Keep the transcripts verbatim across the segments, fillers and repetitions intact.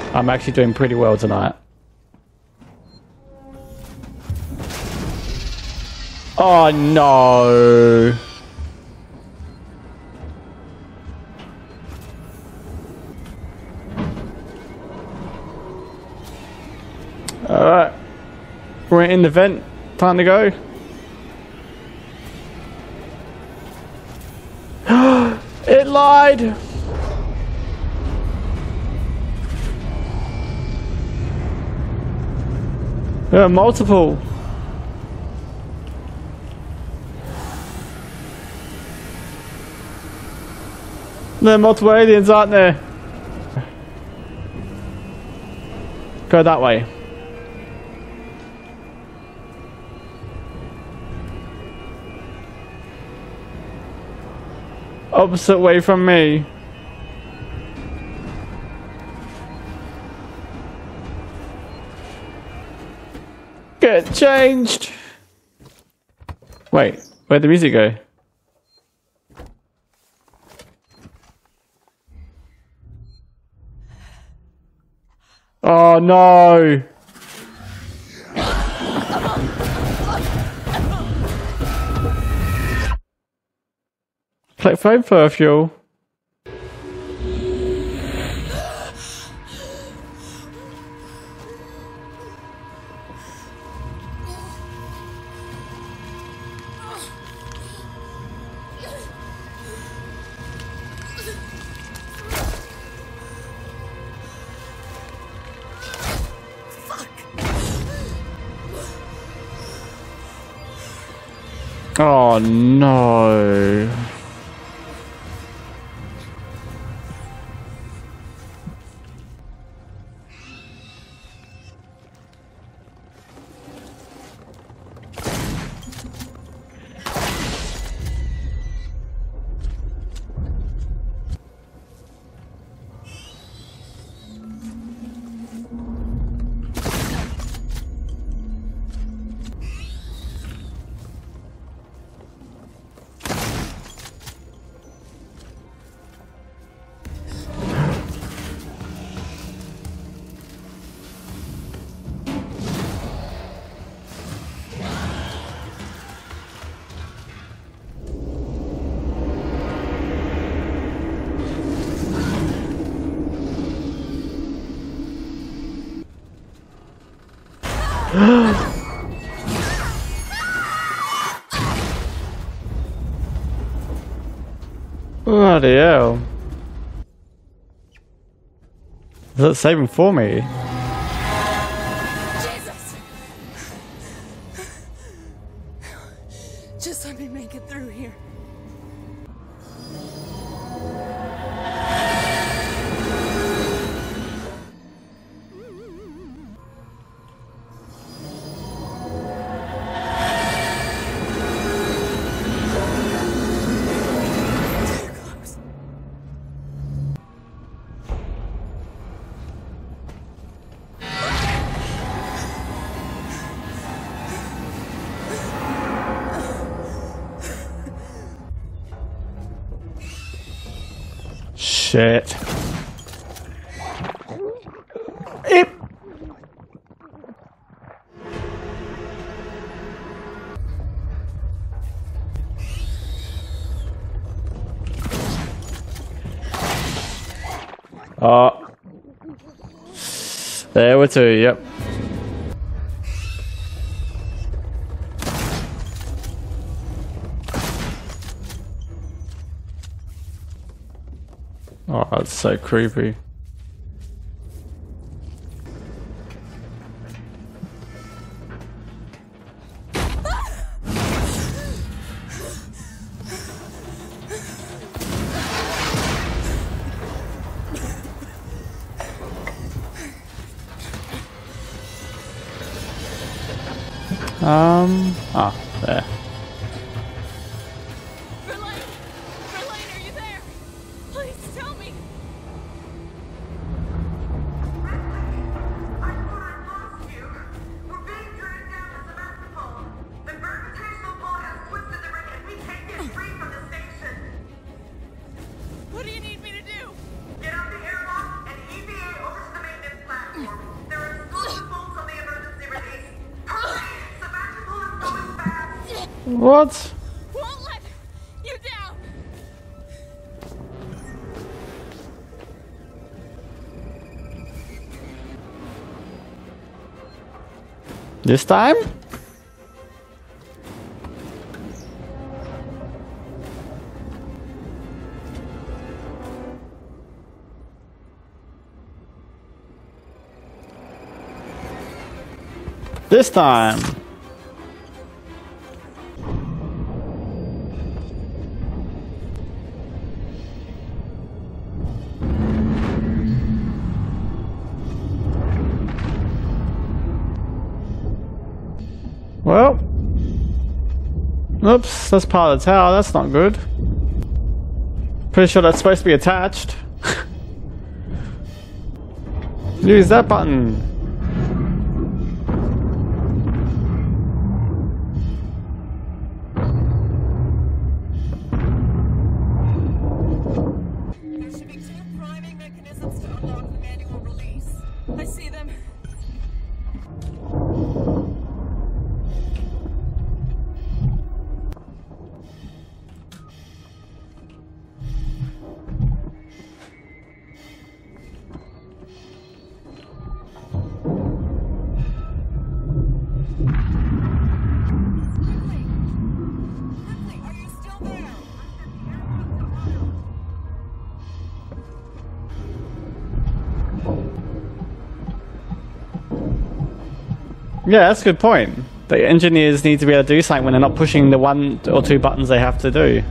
I'm actually doing pretty well tonight. Oh no! Alright. We're in the vent. Time to go. It lied! There are multiple. There are multiple aliens, aren't there? Go that way. Opposite way from me. Get changed. Wait, where'd the music go? Oh no! Play flamethrower fuel. Oh no. Bloody hell. Is that saving for me? Jesus! Just let me make it through here. Shit. It. Oh. There were two, yep. Oh, that's so creepy. Um, ah, there. Verlaine! Verlaine, are you there? Please tell me! I thought I lost you. We're being dragged down the Sebastopol. The gravitational pull has twisted the ring and we can't get free from the station. What do you need me to do? Get out the airlock and E V A over to the maintenance What? Won't let you down. This time? This time. Well, oops, that's part of the tower, that's not good. Pretty sure that's supposed to be attached. Use that button. There should be two priming mechanisms to unlock the manual release. I see them. Are you still there? Yeah, that's a good point. The engineers need to be able to do something when they're not pushing the one or two buttons they have to do.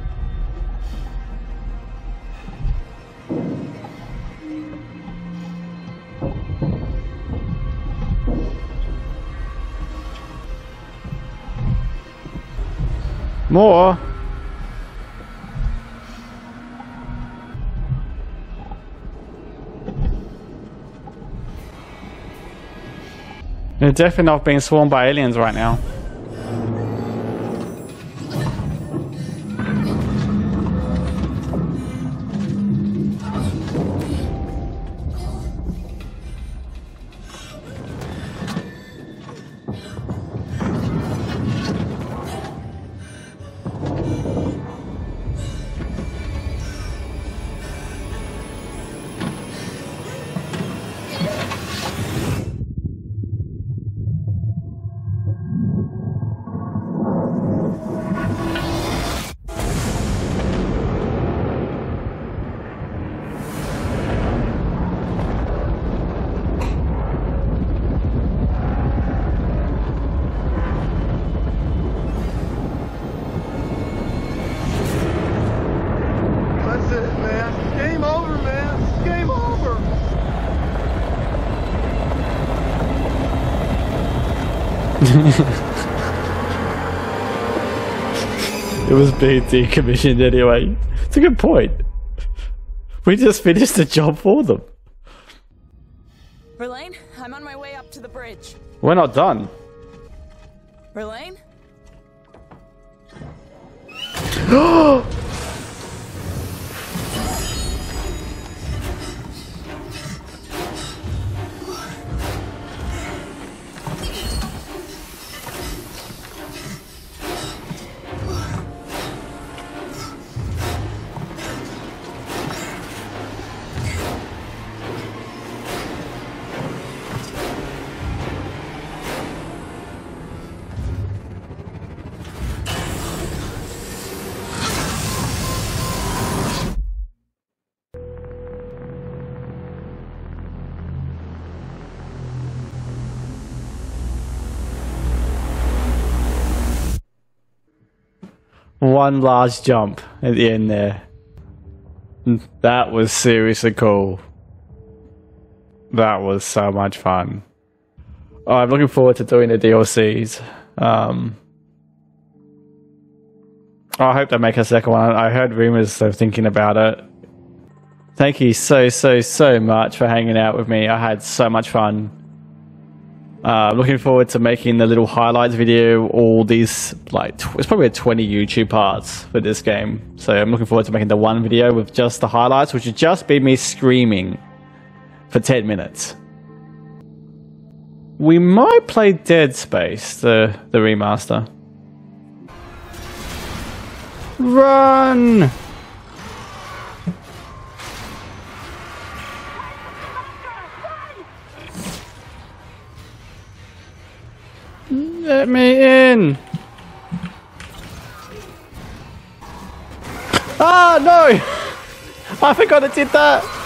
More. They're definitely not being swarmed by aliens right now. That's it, man. Game over, man. It's game over. It was being decommissioned anyway. It's a good point. We just finished the job for them. Verlaine, I'm on my way up to the bridge. We're not done. Verlaine? One large jump at the end there. That was seriously cool. That was so much fun. Oh, I'm looking forward to doing the D L Cs. Um, I hope they make a second one. I heard rumors of thinking about it. Thank you so, so, so much for hanging out with me. I had so much fun. Uh, looking forward to making the little highlights video, all these, like, tw it's probably twenty YouTube parts for this game. So I'm looking forward to making the one video with just the highlights, which would just be me screaming for ten minutes. We might play Dead Space, the, the remaster. Run! Let me in! Ah, no! I forgot it did that!